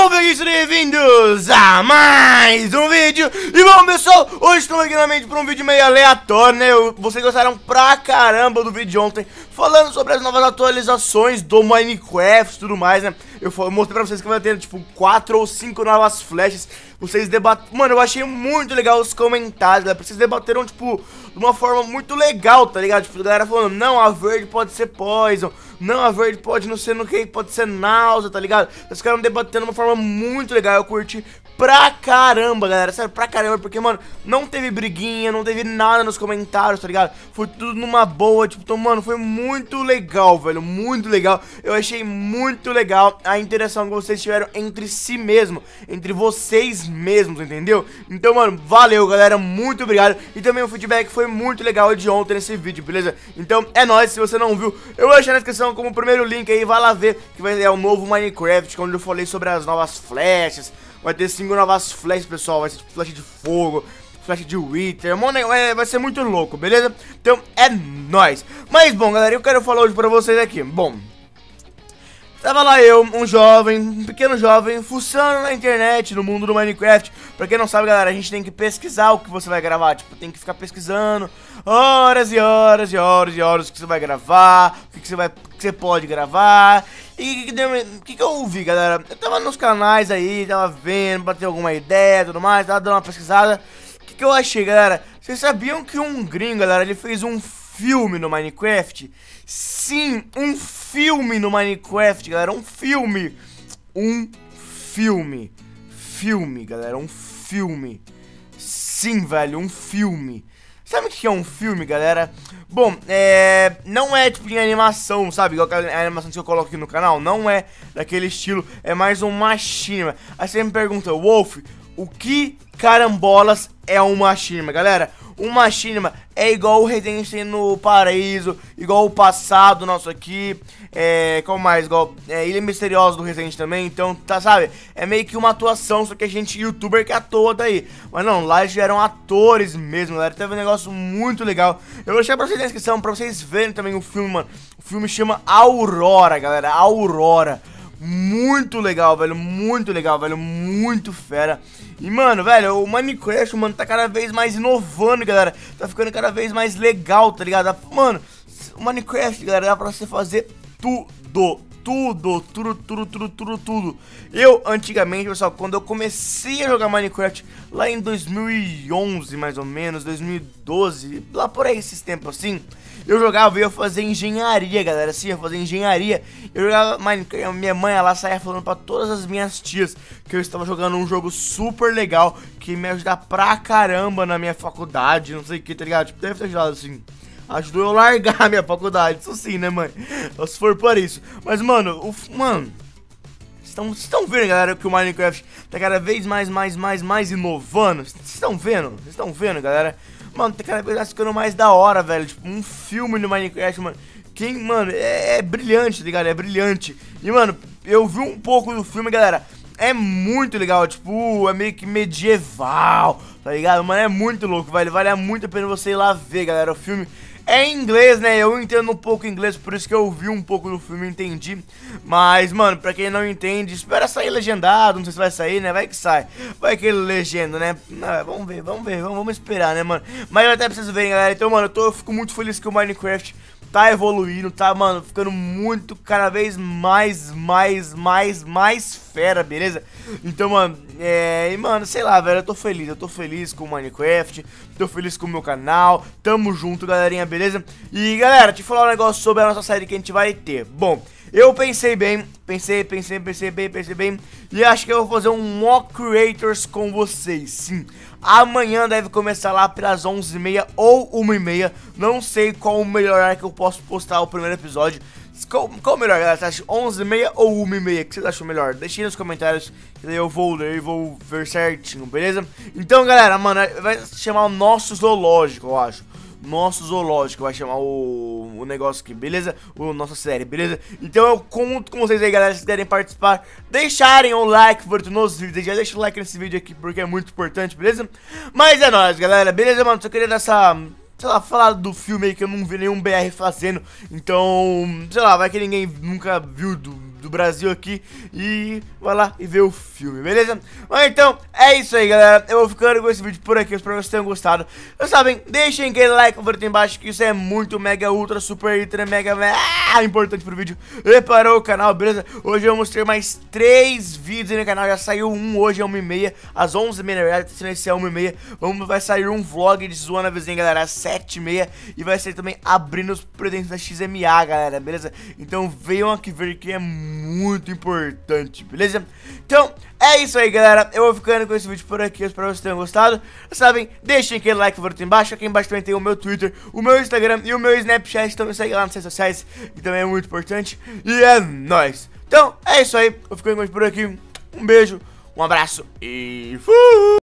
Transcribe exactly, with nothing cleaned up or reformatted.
Salve, isso, bem-vindos a mais um vídeo. E bom, pessoal, hoje estamos aqui novamente para um vídeo meio aleatório, né? Eu, vocês gostaram pra caramba do vídeo de ontem, falando sobre as novas atualizações do Minecraft e tudo mais, né? Eu, eu mostrei pra vocês que vai ter, tipo, quatro ou cinco novas flechas. Vocês debateram... Mano, eu achei muito legal os comentários, galera. Vocês debateram, tipo, de uma forma muito legal, tá ligado? Tipo, a galera falando, não, a verde pode ser poison, não, a verde pode não ser no que, pode ser náusea, tá ligado? Vocês ficaram debatendo de uma forma muito legal, eu curti pra caramba, galera, sério, pra caramba, porque, mano, não teve briguinha, não teve nada nos comentários, tá ligado? Foi tudo numa boa, tipo, então, mano, foi muito legal, velho, muito legal. Eu achei muito legal a interação que vocês tiveram entre si mesmo, entre vocês mesmos, entendeu? Então, mano, valeu, galera, muito obrigado. E também o feedback foi muito legal de ontem nesse vídeo, beleza? Então, é nóis, se você não viu, eu vou deixar na descrição como primeiro link aí, vai lá ver, que vai ser o novo Minecraft, onde eu falei sobre as novas flechas. Vai ter cinco novas flechas, pessoal, vai ser tipo flecha de fogo, flecha de Wither, vai ser muito louco, beleza? Então, é nóis. Mas, bom, galera, eu quero falar hoje pra vocês aqui, bom... Tava lá eu, um jovem, um pequeno jovem, fuçando na internet, no mundo do Minecraft. Pra quem não sabe, galera, a gente tem que pesquisar o que você vai gravar. Tipo, tem que ficar pesquisando horas e horas e horas e horas o que você vai gravar, o que, que, você, vai, o que você pode gravar. E o que, que, que, que eu ouvi, galera? Eu tava nos canais aí, tava vendo, bater alguma ideia e tudo mais, tava dando uma pesquisada. O que, que eu achei, galera? Vocês sabiam que um gringo, galera, ele fez um filme no Minecraft? Sim, um filme no Minecraft, galera, um filme. Um filme. Filme, galera, um filme. Sim, velho, um filme. Sabe o que é um filme, galera? Bom, é... não é tipo em animação, sabe? Igual a animação que eu coloco aqui no canal. Não é daquele estilo, é mais um machinima. Aí você me pergunta, Wolf, o que carambolas é um machinima, galera? Um machinima é igual o Resident no Paraíso, igual o passado nosso aqui, é, qual mais, igual é, Ilha Misteriosa do Resident também, então, tá, sabe, é meio que uma atuação, só que a gente, youtuber, que atua daí, mas não, lá eles eram atores mesmo, galera, teve um negócio muito legal, eu vou deixar pra vocês na descrição, pra vocês verem também o filme, mano, o filme chama Aurora, galera, Aurora. Muito legal, velho, muito legal, velho, muito fera. E, mano, velho, o Minecraft, mano, tá cada vez mais inovando, galera. Tá ficando cada vez mais legal, tá ligado? Mano, o Minecraft, galera, dá pra você fazer tudo. Tudo, tudo, tudo, tudo, tudo, tudo. Eu, antigamente, pessoal, quando eu comecei a jogar Minecraft, lá em dois mil e onze, mais ou menos, dois mil e doze, lá por aí, esses tempos assim, eu jogava e ia fazer engenharia, galera, assim, ia fazer engenharia. Eu jogava Minecraft, minha mãe, ela saía falando pra todas as minhas tias que eu estava jogando um jogo super legal, que me ajuda pra caramba na minha faculdade, não sei o que, tá ligado? Tipo, deve ter ajudado, assim. Ajudou eu a largar a minha faculdade, isso sim, né, mãe? Se for por isso. Mas, mano, o, mano, vocês estão vendo, galera, que o Minecraft tá cada vez mais, mais, mais, mais inovando? Vocês estão vendo? Vocês estão vendo, galera? Mano, tá cada vez mais ficando mais da hora, velho. Tipo, um filme no Minecraft, mano. Quem, mano, é, é brilhante, tá ligado? É brilhante. E, mano, eu vi um pouco do filme, galera. É muito legal, tipo, é meio que medieval, tá ligado? Mano, é muito louco, velho. Vale muito a pena você ir lá ver, galera, o filme. É em inglês, né? Eu entendo um pouco inglês, por isso que eu vi um pouco do filme e entendi. Mas, mano, pra quem não entende, espera sair legendado. Não sei se vai sair, né? Vai que sai. Vai que ele legenda, né? Não, vamos ver, vamos ver, vamos, vamos esperar, né, mano? Mas eu até preciso ver, galera. Então, mano, eu, tô, eu fico muito feliz que o Minecraft tá evoluindo, tá, mano, ficando muito, cada vez mais, mais, mais, mais fera, beleza? Então, mano, é, e, mano, sei lá, velho, eu tô feliz, eu tô feliz com o Minecraft, tô feliz com o meu canal, tamo junto, galerinha, beleza? E, galera, te falar um negócio sobre a nossa série que a gente vai ter. Bom, eu pensei bem, pensei, pensei, pensei bem, pensei bem, e acho que eu vou fazer um Mock Creators com vocês, sim. Amanhã deve começar lá pelas onze e meia ou uma e meia. Não sei qual o melhor horário que eu posso postar o primeiro episódio. Qual, qual o melhor, galera? Você acha onze e meia ou uma e meia? O que vocês acham melhor? Deixem nos comentários, que daí eu vou ler e vou ver certinho, beleza? Então, galera, mano, vai se chamar o nosso zoológico, eu acho. Nosso zoológico vai chamar o, o negócio aqui, beleza? O nossa série, beleza? Então eu conto com vocês aí, galera, se quiserem participar, deixarem o like favorito nos vídeos. Já deixa o like nesse vídeo aqui porque é muito importante, beleza? Mas é nóis, galera, beleza, mano? Só queria dar essa sei lá, falar do filme aí que eu não vi nenhum B R fazendo. Então, sei lá, vai que ninguém nunca viu do, do Brasil aqui e vai lá e ver o filme, beleza? Mas então, é isso aí, galera. Eu vou ficando com esse vídeo por aqui, espero que vocês tenham gostado. Vocês sabem, deixem aquele like, favorito aí embaixo, que isso é muito mega, ultra, super, ultra, mega, mega importante pro vídeo e para o canal, beleza? Hoje eu vou mostrar mais três vídeos aí no canal, já saiu um hoje, é uma e meia, às onze e meia, na verdade, se não esse é uma e meia. Vamos, vai sair um vlog de zoando a vizinha, galera, às sete e meia, e vai ser também abrindo os presentes da X M A, galera, beleza? Então venham aqui ver que é muito importante, beleza? Então, é isso aí, galera. Eu vou ficando com esse vídeo por aqui. Eu espero que vocês tenham gostado. Sabem, deixem aquele like favorito embaixo. Aqui embaixo também tem o meu Twitter, o meu Instagram e o meu Snapchat. Então me segue lá nas redes sociais, que também é muito importante. E é nóis. Então, é isso aí. Eu vou ficando com esse vídeo por aqui. Um beijo, um abraço e fui!